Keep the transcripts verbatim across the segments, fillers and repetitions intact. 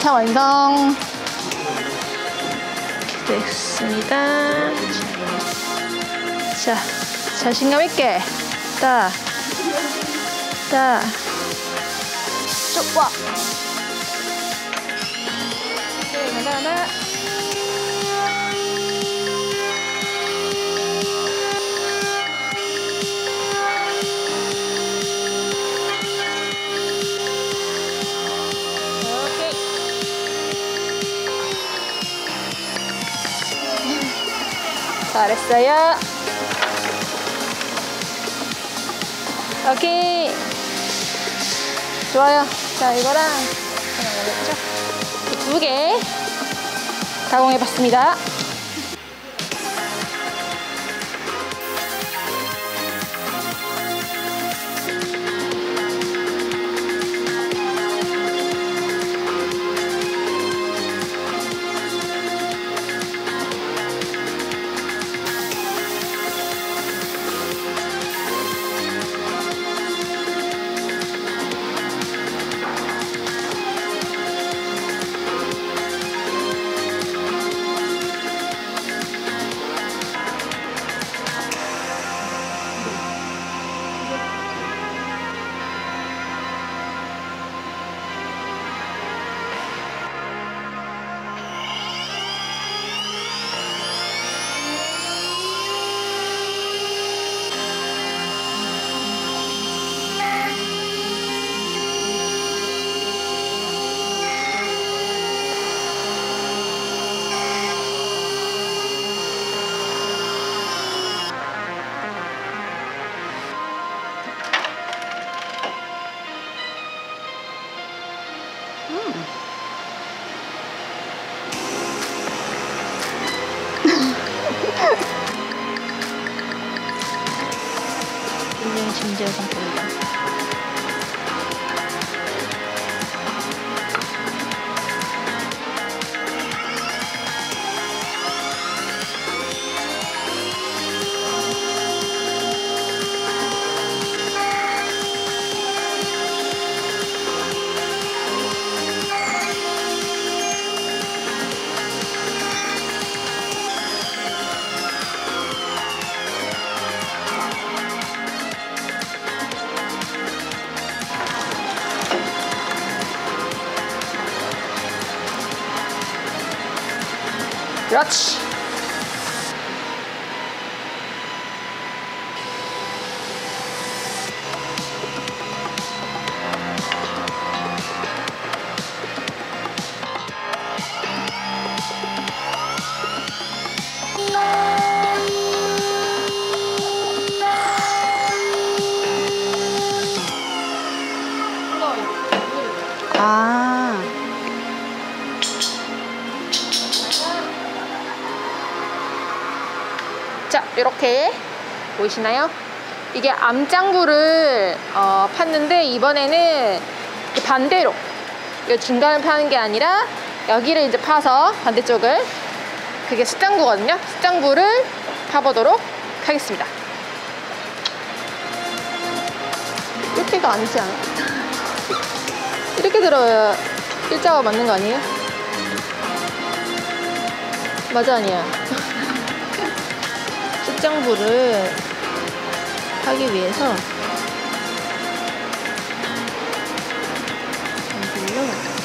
차 완성. 이렇게 됐습니다. 자, 자신감 있게. 따, 따, 쭉 와. 오케이, 하나, 하나. 잘했어요. 오케이. 좋아요. 자, 이거랑 두 개 가공해봤습니다. 굉장히 진지한 상태입니다. 그렇지. 아. 자, 이렇게 보이시나요? 이게 암장구를 어, 팠는데 이번에는 반대로 이 중간을 파는 게 아니라 여기를 이제 파서 반대쪽을, 그게 숫장구거든요. 숫장구를 파보도록 하겠습니다. 이렇게가 아니지 않아? 이렇게 들어야 일자가 맞는 거 아니에요? 맞아, 아니야? 숫장부를 하기 위해서 여기로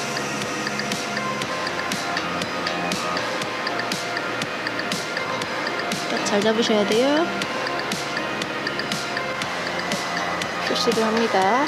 딱 잘 잡으셔야 돼요. 표시를 합니다.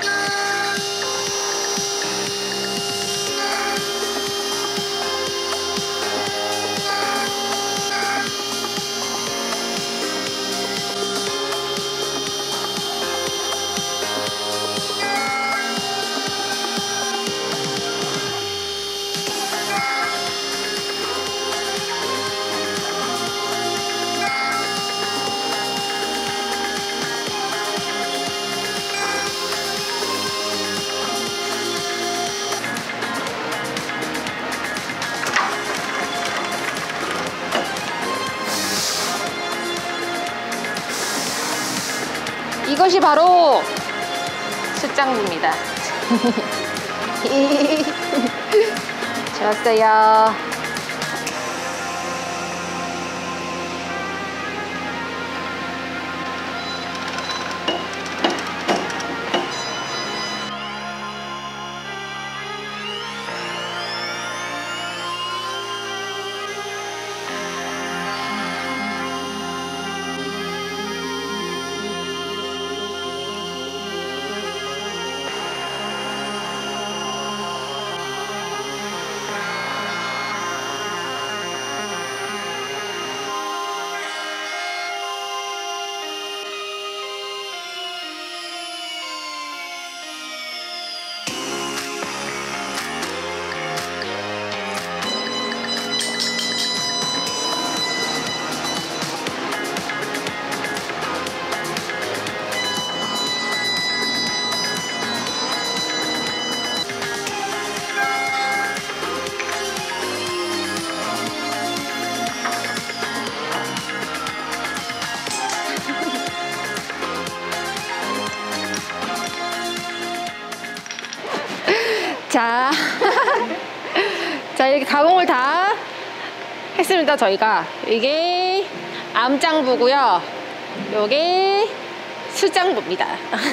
이것이 바로 숫장부입니다. 좋았어요. 자, 자 이렇게 가공을 다 했습니다. 저희가 이게 암장부고요. 요게 수장부입니다.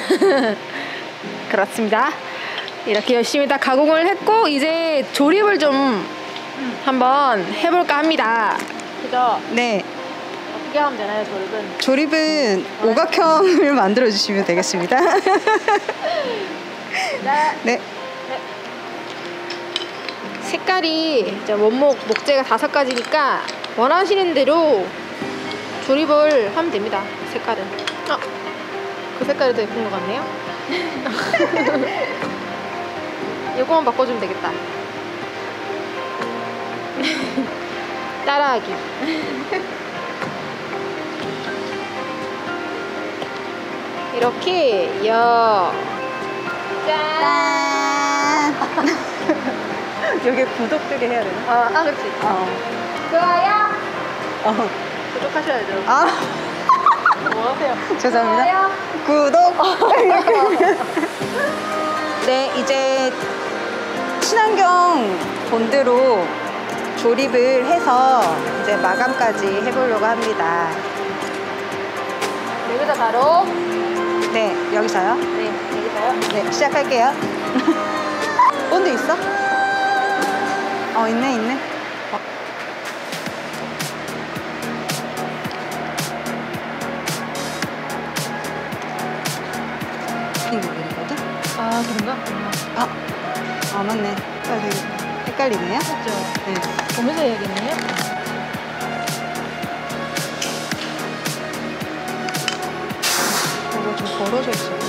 그렇습니다. 이렇게 열심히 다 가공을 했고 이제 조립을 좀 한번 해볼까 합니다. 그죠? 네. 어떻게 하면 되나요, 조립은? 조립은 오각형을 만들어 주시면 되겠습니다. 네. 색깔이 이제 원목 목재가 다섯 가지니까 원하시는 대로 조립을 하면 됩니다. 색깔은. 어, 그 색깔이 더 예쁜 것 같네요. 이거만 바꿔주면 되겠다. 따라하기. 이렇게 여. 짠. 여기 구독되게 해야 되나? 아, 아 그렇지. 어. 좋아요. 어. 구독하셔야죠. 아, 뭐 하세요? 죄송합니다. 구독. 네, 이제 친환경 본드로 조립을 해서 이제 마감까지 해보려고 합니다. 여기서 바로. 네, 여기서요? 네, 여기서요. 네, 시작할게요. 본드 있어? 어, 있네, 있네. 어. 이 부분이거든? 아, 그런가? 아, 아 맞네. 아, 되게 헷갈리네요. 그렇죠. 네. 보면서 해야겠네요. 이거 좀 벌어져 있어요.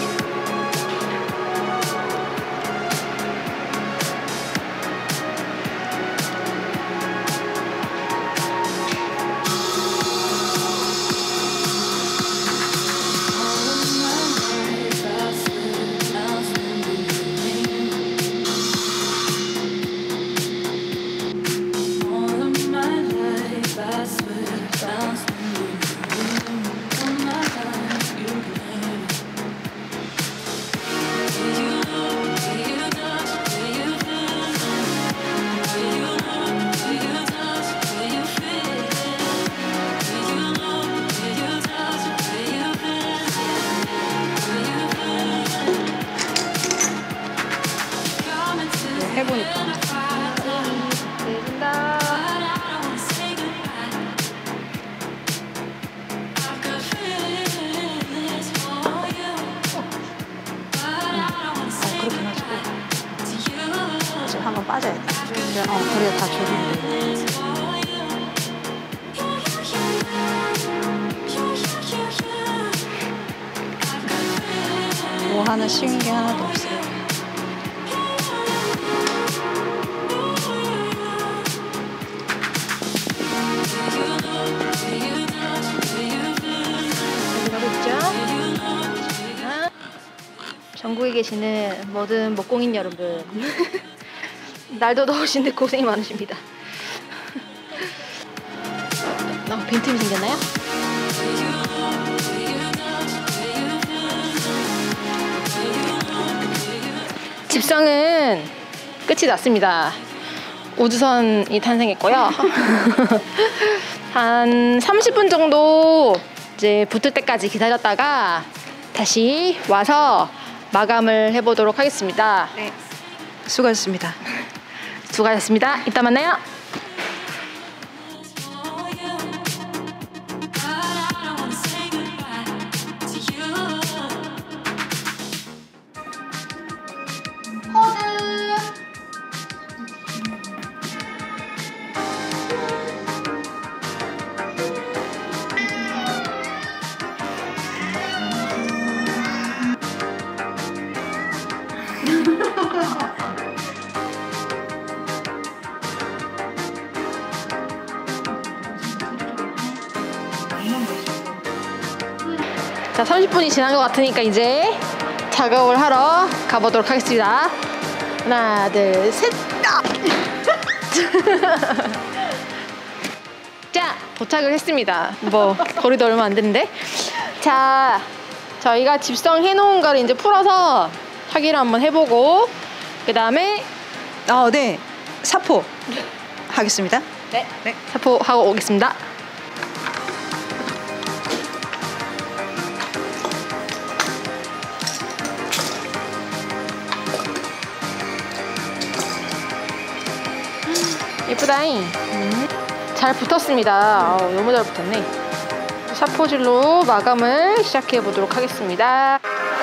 해보니까. 내준다. 그렇게 해가지고 지금 한번 빠져야 돼. 어, 그래야 다 조립이 돼. 뭐 하나 쉬운 게 하나도 없어요. 전국에 계시는 모든 목공인 여러분, 날도 더우신데 고생이 많으십니다. 어, 빈틈이 생겼나요? 집성은 끝이 났습니다. 우주선이 탄생했고요. 한 삼십 분 정도 이제 붙을 때까지 기다렸다가 다시 와서 마감을 해보도록 하겠습니다. 네. 수고하셨습니다. 수고하셨습니다. 이따 만나요. 자, 삼십 분이 지난 것 같으니까 이제 작업을 하러 가보도록 하겠습니다. 하나, 둘, 셋. 자, 도착을 했습니다. 뭐 거리도 얼마 안 됐는데. 자, 저희가 집성해 놓은 거를 이제 풀어서 확인을 한번 해보고 그 다음에 어, 네. 사포 하겠습니다. 네, 네. 사포하고 오겠습니다. 예쁘다잉. 음, 잘 붙었습니다. 아우, 너무 잘 붙었네. 사포질로 마감을 시작해 보도록 하겠습니다.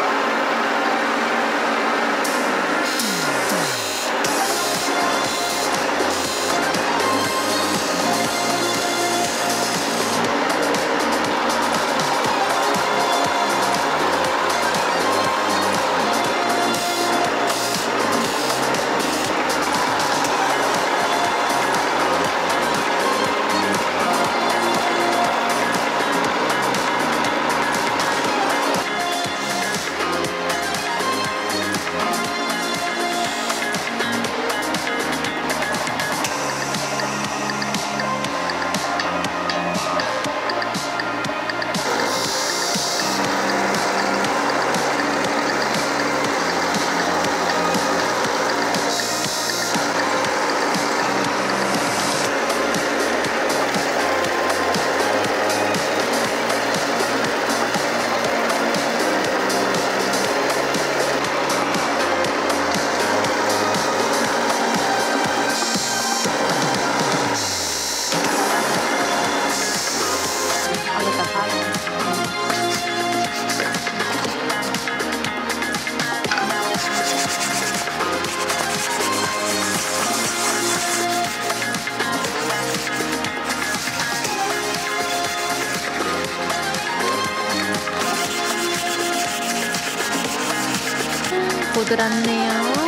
보드랍네요.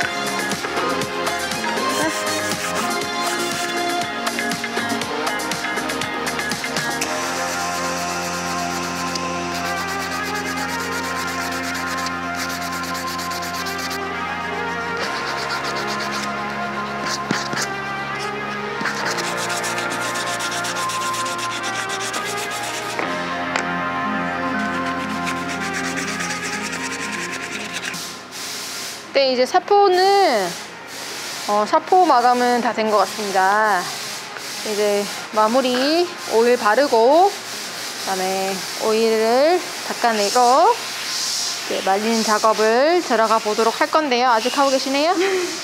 네, 이제 사포는 어, 사포 마감은 다 된 것 같습니다. 이제 마무리 오일 바르고 그다음에 오일을 닦아내고 이제 말리는 작업을 들어가 보도록 할 건데요. 아직 하고 계시네요?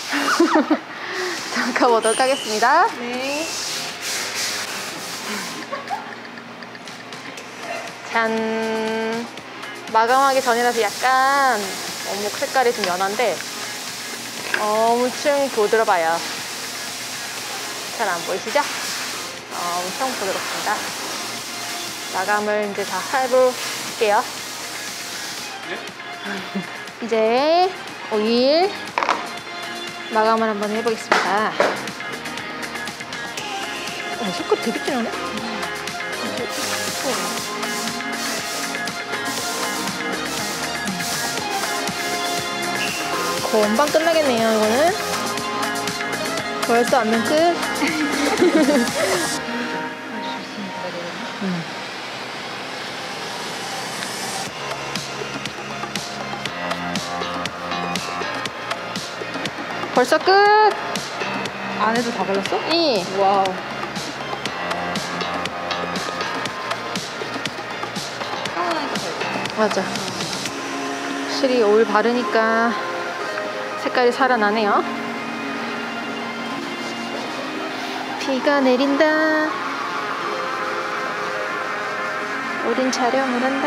들어가 보도록 하겠습니다. 네. 짠. 마감하기 전이라서 약간 어묵 색깔이 좀 연한데 엄청 부드러워요. 잘 안 보이시죠? 엄청 부드럽습니다. 마감을 이제 다 해볼게요. 네? 이제 오일 마감을 한번 해보겠습니다. 어, 색깔 되게 진하네? 금방 끝나겠네요. 이거는 벌써 안면 끝. 음. 벌써 끝. 안에도 다 발랐어? 이. 와우. 맞아. 확실히 오일 바르니까 색깔이 살아나네요. 비가 내린다. 우린 촬영을 한다.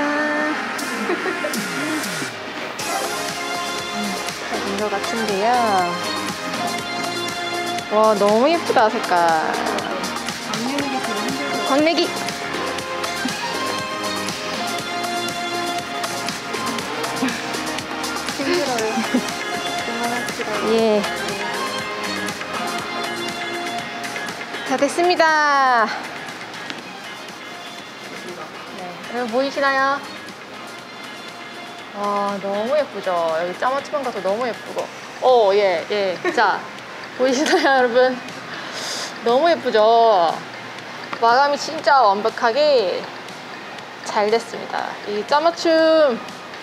된 것 같은데요. 와, 너무 예쁘다, 색깔. 광내기. 힘들어요. 그만합시다. 예. 다 됐습니다. 네, 여러분 보이시나요? 와, 너무 예쁘죠? 여기 짜맞춤만 가서 너무 예쁘고. 오, 예, 예. 자, 보이시나요, 여러분? 너무 예쁘죠? 마감이 진짜 완벽하게 잘 됐습니다. 이 짜맞춤을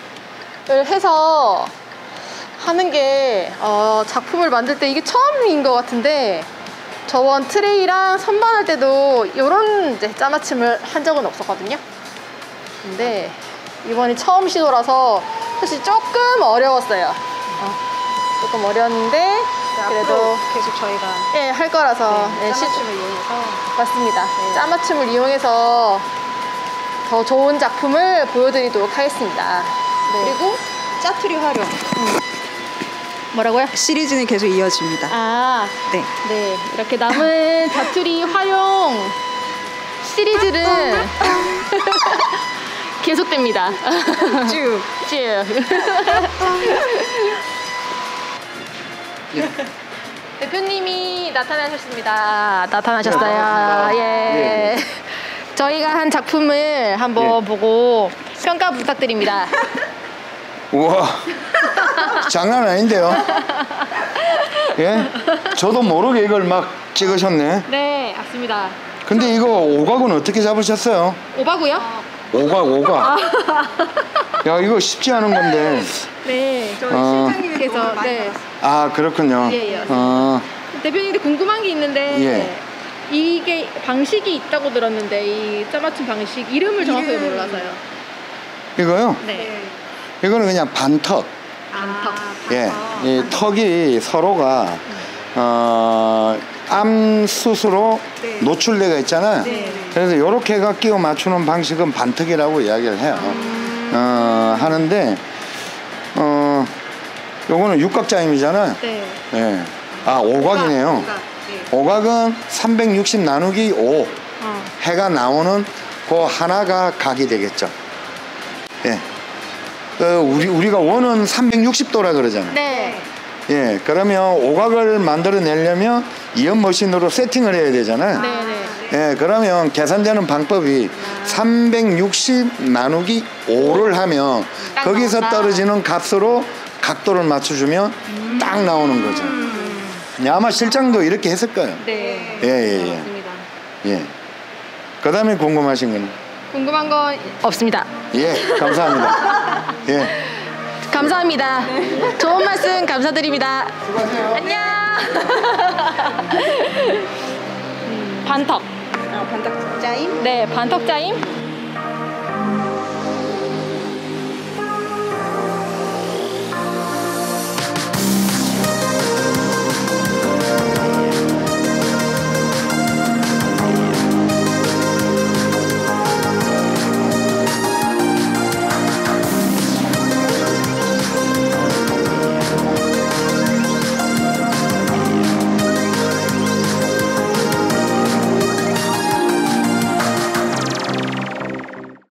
해서 하는 게 어, 작품을 만들 때 이게 처음인 것 같은데, 저번 트레이랑 선반할 때도 이런 이제 짜맞춤을 한 적은 없었거든요. 근데 이번이 처음 시도라서 사실 조금 어려웠어요. 어, 조금 어려웠는데 그래도 계속 저희가 예, 할 거라서 네, 예, 시- 짜맞춤을 이용해서 맞습니다. 네. 짜맞춤을 이용해서 더 좋은 작품을 보여드리도록 하겠습니다. 네. 그리고 짜투리 활용 뭐라고요? 시리즈는 계속 이어집니다. 아, 네. 네, 이렇게 남은 자투리 활용 시리즈는 계속됩니다. 쭉. 쭉. 대표님이 나타나셨습니다. 나타나셨어요. 네, 반갑습니다. 예. 네, 저희가 한 작품을 한번 네. 보고 평가 부탁드립니다. 우와, 장난 아닌데요? 예? 저도 모르게 이걸 막 찍으셨네. 네, 맞습니다. 근데 이거 오각은 어떻게 잡으셨어요? 오바고요? 오각, 오각. 야, 이거 쉽지 않은 건데. 네. 저희 어. 실장님의 그래서, 도움을 많이 네. 받았어요. 아, 그렇군요. 예, 예. 어, 대표님한테 궁금한 게 있는데 예. 이게 방식이 있다고 들었는데 이 짜맞춤 방식 이름을 정확하게 이름. 몰라서요. 이거요? 네. 네. 이거는 그냥 반턱. 안턱. 예. 이 턱이 서로가, 어, 암 숱으로 네. 노출되어 있잖아요. 네. 그래서 이렇게가 끼워 맞추는 방식은 반턱이라고 이야기를 해요. 어, 하는데, 어, 요거는 육각자임이잖아요. 네. 예. 아, 오각이네요. 오각, 네. 오각은 삼백육십 나누기 오. 어. 해가 나오는 그 하나가 각이 되겠죠. 예. 그 우리, 우리가 원은 삼백육십 도라 그러잖아요. 네. 예. 그러면 오각을 만들어내려면 이연 머신으로 세팅을 해야 되잖아요. 네, 네. 예, 그러면 계산되는 방법이 삼백육십 나누기 오를 하면 딱 거기서 나온다. 떨어지는 값으로 각도를 맞춰주면 딱 나오는 거죠. 예, 아마 실장도 이렇게 했을 거예요. 네. 예, 예, 예. 맞습니다. 예. 그 다음에 궁금하신 건? 궁금한 건 없습니다. 예, 감사합니다. 예. 감사합니다. 좋은 말씀 감사드립니다. 수고하세요. 안녕. 반턱. 아, 반tak 짜임? 네, 반턱 짜임.